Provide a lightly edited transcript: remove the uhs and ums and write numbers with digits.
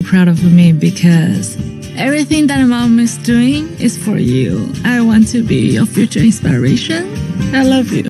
proud of me because everything that mom is doing is for you. I want to be your future inspiration. I love you.